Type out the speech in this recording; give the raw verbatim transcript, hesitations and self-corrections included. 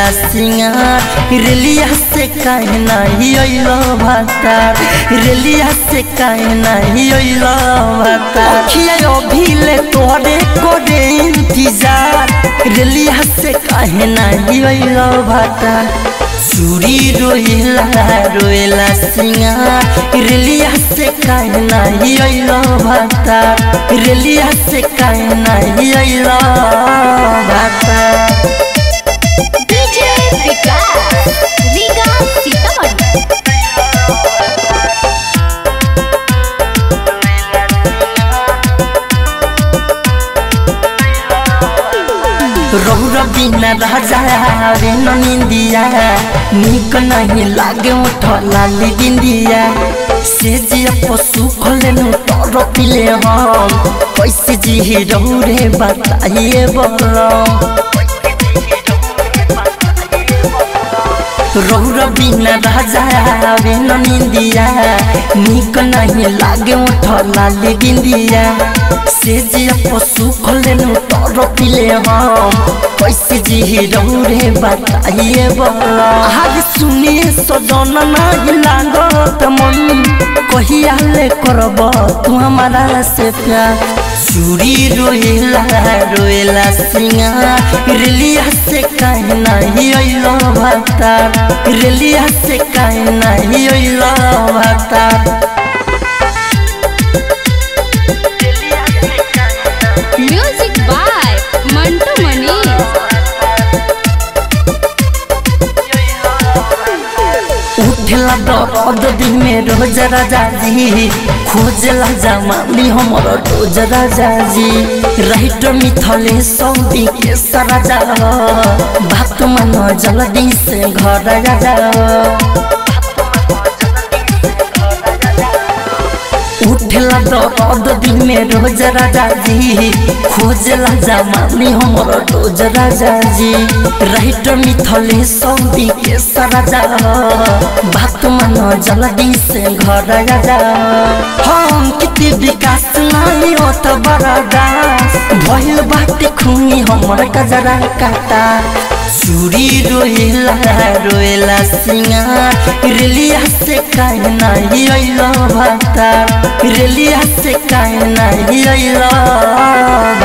रोएला सिंगार रेलिया से काहे नाही अइलो भातार रेलिया से काहे नाही अइलो भातार अखिया अभिले तोरे कोरे इंतजार रेलिया से काहे नाही अइलो भातार चूड़ी रोएला रोएला सिंगार रेलिया से काहे नाही अइलो भातार रेलिया से काहे नाही अइलो भातार डीजे विकास रीगा सीतामढ़ी रौरा बिना राजा रे निंदिया निक नहीं लागे उठला बिंदिया से जिया पशु खोलेनु तोर पिले हम कैसे जी रौरे बताइए बोलो रौरा बिना राजा रे निंदिया निक नहीं लागे उठला बिंदिया से जिया पशु खोलेनु तोर पिले हम कैसे जी रौरे बताइए बोला आज सुनिए सजन नहीं लागत मन कहिया ले करब तू हमारा से प्यार चूड़ी रोएला रोएला सिंगार रेलिया से काहे नहीं अइलो भातार रेलिया से काहे नहीं अइलो भातार म्यूजिक बाय मंटू मनीष उठला दर्द दिन में रोज राजा जी खोजला जमानी हमर रोज राजा जी राइटर मिथले सौदी के सराजा बात मन जल्दी से घर राजा उठला दर्द दिन में रोज राजा जी खोजला जमानी हमर रोज राजा जी राइटर मिथले सौदी के सराजा बात मन जल्दी से घर राजा हम कितने विकास नहीं होता बड़ा दास भइल बाटे खूनी हमर कजरा काटा चूड़ी रोएला रोएला सिंगार रेलिया से काहे नाही अइलो भातार रेलिया से काहे नाही अइलो